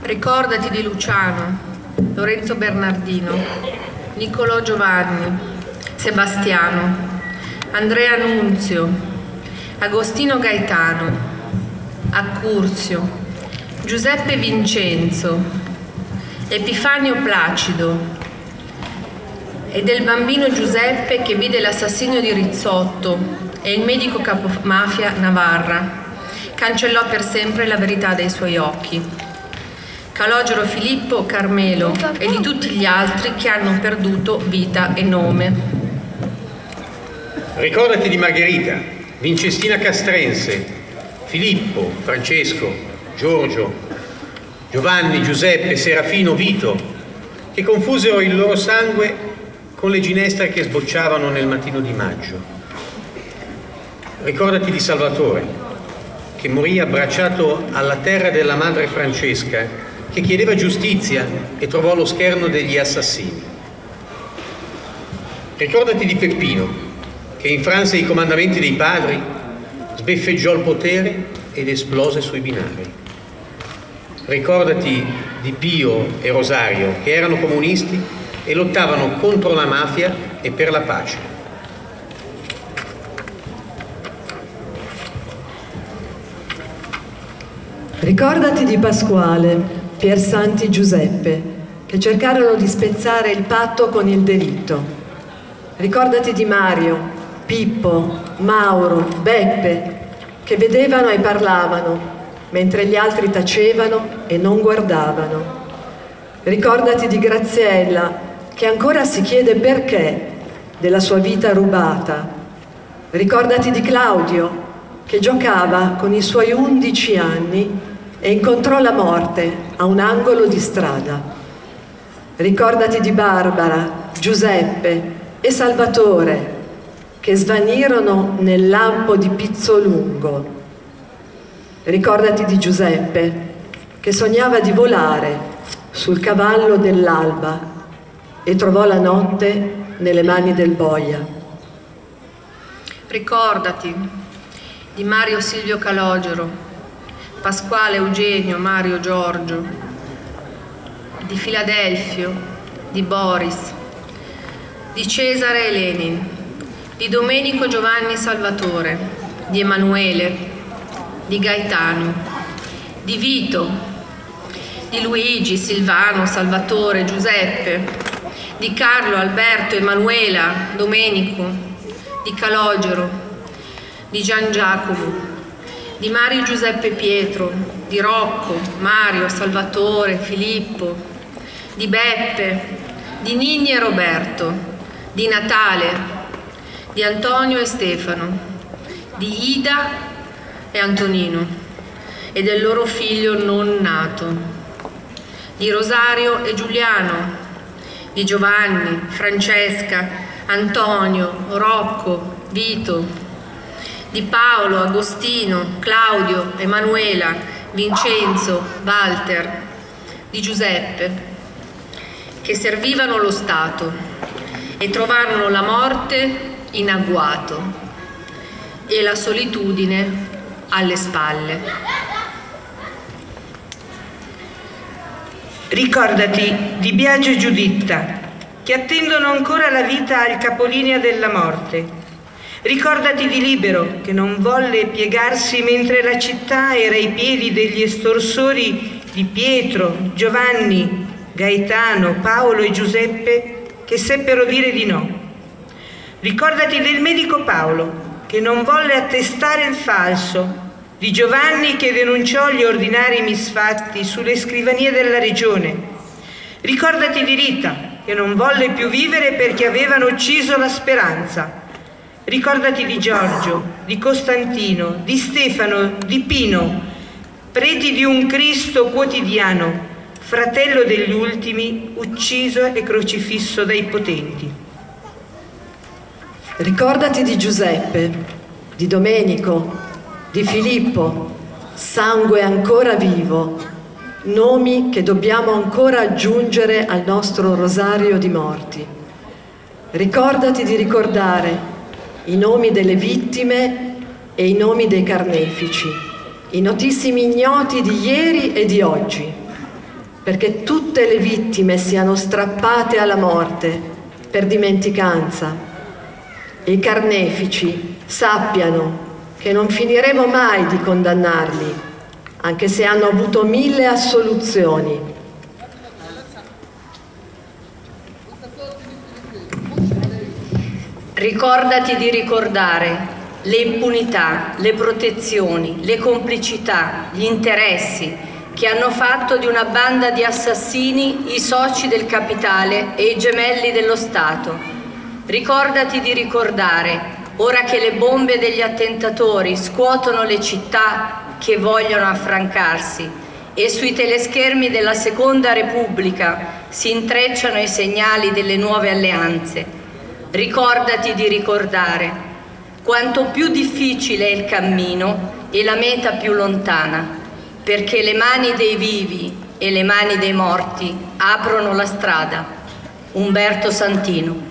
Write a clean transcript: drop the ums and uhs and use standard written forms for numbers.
Ricordati di Luciano, Lorenzo Bernardino, Niccolò Giovanni, Sebastiano, Andrea Nunzio, Agostino Gaetano, Accursio, Giuseppe Vincenzo, Epifanio Placido, e del bambino Giuseppe che vide l'assassinio di Rizzotto e il medico capomafia Navarra. Cancellò per sempre la verità dai suoi occhi. Calogero Filippo Carmelo e di tutti gli altri che hanno perduto vita e nome. Ricordati di Margherita, Vincestina Castrense, Filippo, Francesco, Giorgio, Giovanni, Giuseppe, Serafino, Vito, che confusero il loro sangue con le ginestre che sbocciavano nel mattino di maggio. Ricordati di Salvatore, che morì abbracciato alla terra della madre Francesca, che chiedeva giustizia e trovò lo scherno degli assassini. Ricordati di Peppino, che infranse i comandamenti dei padri, sbeffeggiò il potere ed esplose sui binari. Ricordati di Pio e Rosario, che erano comunisti e lottavano contro la mafia e per la pace. Ricordati di Pasquale, Piersanti Giuseppe, che cercarono di spezzare il patto con il delitto. Ricordati di Mario, Pippo, Mauro, Beppe, che vedevano e parlavano, mentre gli altri tacevano e non guardavano. Ricordati di Graziella, che ancora si chiede perché della sua vita rubata. Ricordati di Claudio, che giocava con i suoi 11 anni e incontrò la morte a un angolo di strada. Ricordati di Barbara, Giuseppe e Salvatore, che svanirono nel lampo di Pizzolungo. Ricordati di Giuseppe, che sognava di volare sul cavallo dell'alba e trovò la notte nelle mani del boia. Ricordati di Mario Silvio Calogero, Pasquale Eugenio Mario Giorgio, di Filadelfio, di Boris, di Cesare e Lenin, di Domenico Giovanni Salvatore, di Emanuele, di Gaetano, di Vito, di Luigi, Silvano, Salvatore, Giuseppe, di Carlo, Alberto, Emanuela, Domenico, di Calogero, di Gian Giacomo, di Mario Giuseppe Pietro, di Rocco, Mario, Salvatore, Filippo, di Beppe, di Ninni e Roberto, di Natale, di Antonio e Stefano, di Ida e Antonino e del loro figlio non nato, di Rosario e Giuliano, di Giovanni, Francesca, Antonio, Rocco, Vito, di Paolo, Agostino, Claudio, Emanuela, Vincenzo, Walter, di Giuseppe, che servivano lo Stato e trovarono la morte in agguato e la solitudine alle spalle. Ricordati di Biagio e Giuditta, che attendono ancora la vita al capolinea della morte. Ricordati di Libero, che non volle piegarsi mentre la città era ai piedi degli estorsori di Pietro, Giovanni, Gaetano, Paolo e Giuseppe, che seppero dire di no. Ricordati del medico Paolo, che non volle attestare il falso, di Giovanni, che denunciò gli ordinari misfatti sulle scrivanie della regione. Ricordati di Rita, che non volle più vivere perché avevano ucciso la speranza. Ricordati di Giorgio, di Costantino, di Stefano, di Pino, preti di un Cristo quotidiano, fratello degli ultimi, ucciso e crocifisso dai potenti. Ricordati di Giuseppe, di Domenico, di Filippo, sangue ancora vivo, nomi che dobbiamo ancora aggiungere al nostro rosario di morti. Ricordati di ricordare i nomi delle vittime e i nomi dei carnefici, i notissimi ignoti di ieri e di oggi. perché tutte le vittime siano strappate alla morte per dimenticanza e i carnefici sappiano che non finiremo mai di condannarli, anche se hanno avuto 1000 assoluzioni. Ricordati di ricordare le impunità, le protezioni, le complicità, gli interessi che hanno fatto di una banda di assassini i soci del capitale e i gemelli dello Stato. Ricordati di ricordare, ora che le bombe degli attentatori scuotono le città che vogliono affrancarsi e sui teleschermi della Seconda Repubblica si intrecciano i segnali delle nuove alleanze. Ricordati di ricordare quanto più difficile è il cammino e la meta più lontana, perché le mani dei vivi e le mani dei morti aprono la strada. Umberto Santino.